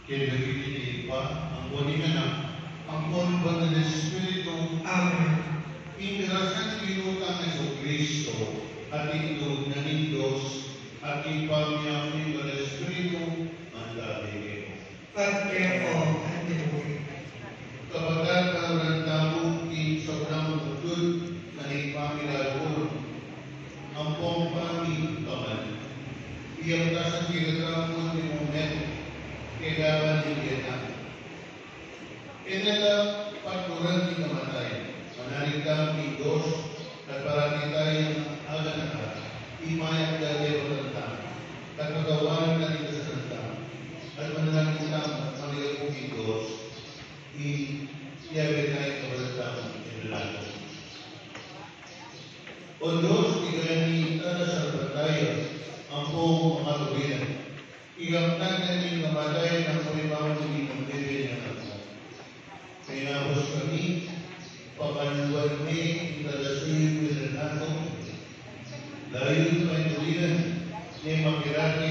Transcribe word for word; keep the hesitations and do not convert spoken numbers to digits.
Kaya nagiging pa, ang kunin ka na, ang polvo ng Espiritu, Amen. Inirasan pinutang ng Kristo, at ito na ng Diyos, at ipamiyami ng Espiritu, ang dali. At kaya po, ang tinuwi. Kapagkat ang tamo, in sobrang bukod, na ipamilalon, ang pong paming kaman. Iyang tasang kinagramon ni Moment, kailangan ng Vietnam. Inala paturan ni kamatay, manaligang ni Diyos, at parati tayong agad-agad, imayak dali o tanda, at magawa na nito sa tanda, at manalangin tama, manilang ni Diyos, i-yabe tayo kabalatang inalago. O Diyos, iganita na sa bataya, ang buong mga tuwiran. Igamtang na ni kamatay ng kulimawan ni pagdibig ng ako. Kaya hos kami, pakaluan ni intalasuyo ng nato, layo pa yung tuwiran, ni makirata